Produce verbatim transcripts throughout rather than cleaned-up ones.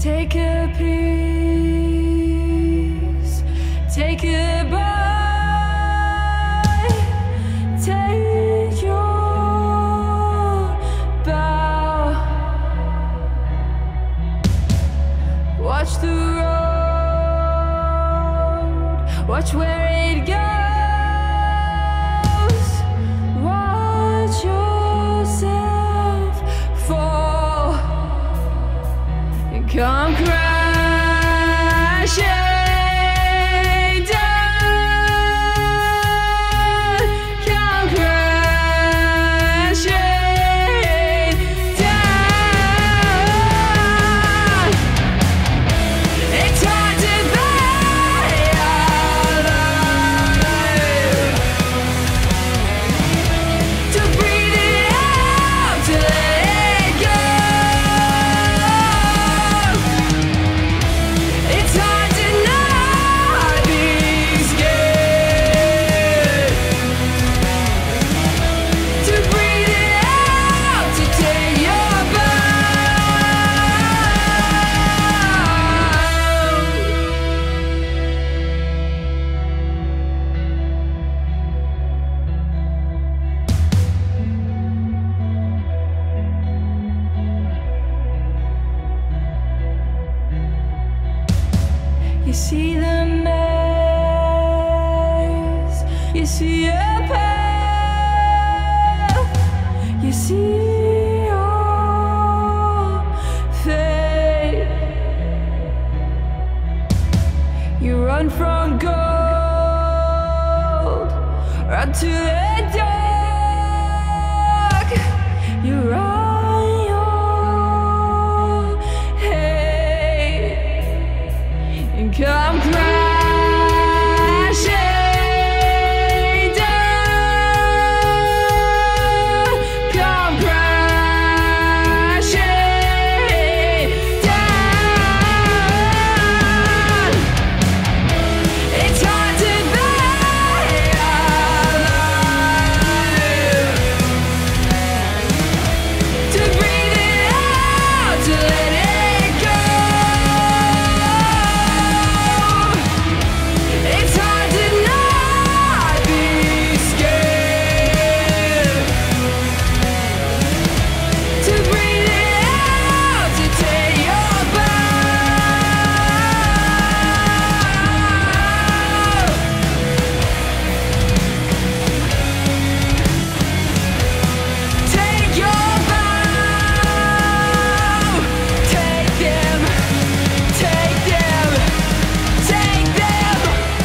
Take a piece, take a bite, take your bow. Watch the road, watch where it goes. Watch yourself fall and come crashing down. Come crashing down. It's hard to bear your life, to breathe it out, to let it go. It's hard to not be scared, to breathe it out, to take your bow. You see the maze, you see a path, you see your fate. You run from gold, run to the dark. You run your hate and come crashing down. Come crashing down. It's hard to bear your life, to breathe it out, to let it go. It's hard to not be scared, to breathe it out, to take your bow. Take your bow. Take them, take them, take them.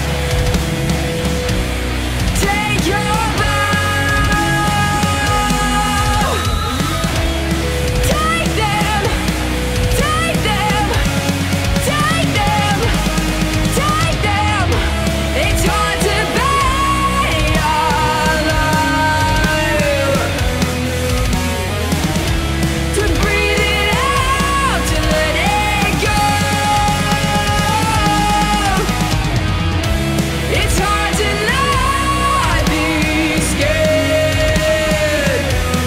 Take your bow. Take them, take them, take them, take them. It's hard to bear your life, to breathe it out, to let it go. It's hard to not be scared,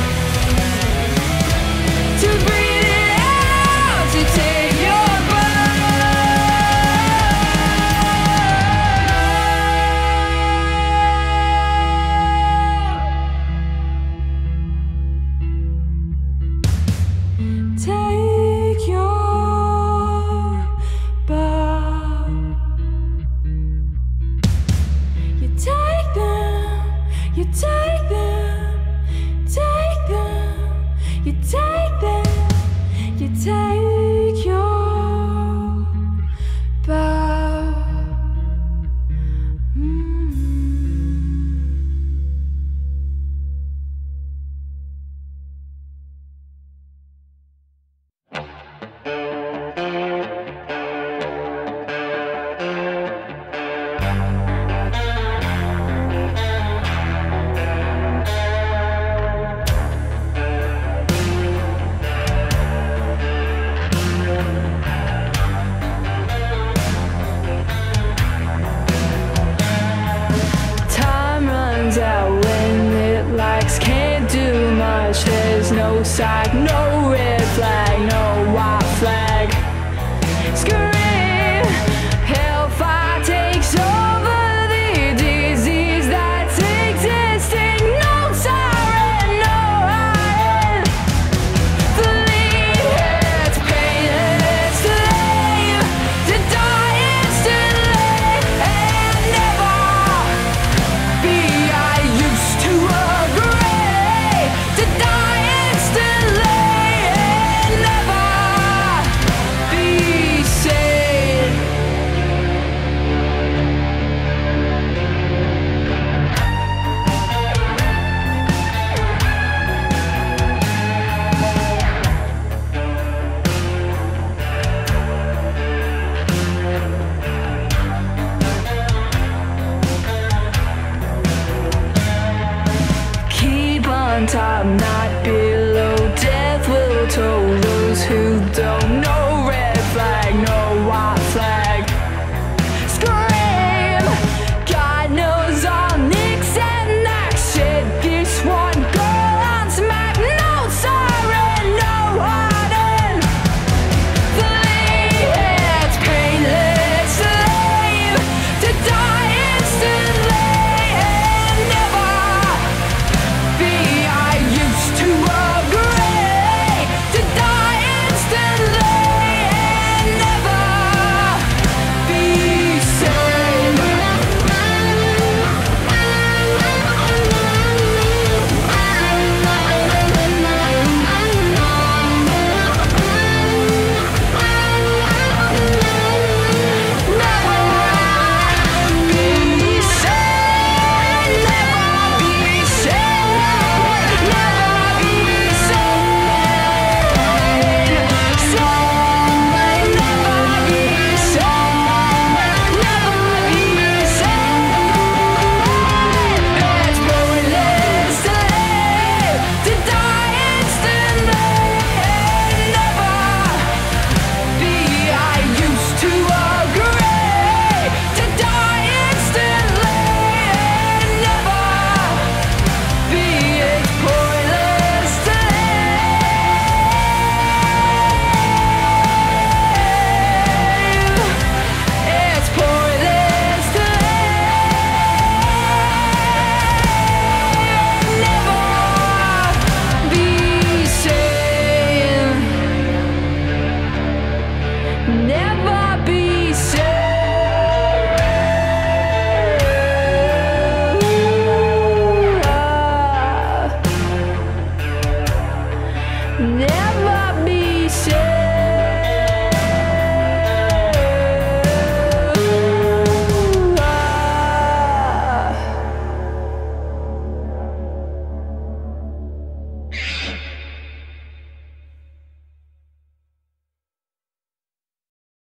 to breathe it out, to take your Take your bow. You take them, you take them, take them, you take them, you take your bow. Mm. Time runs out when it likes, can't do much. There's no side, no red flag, no why.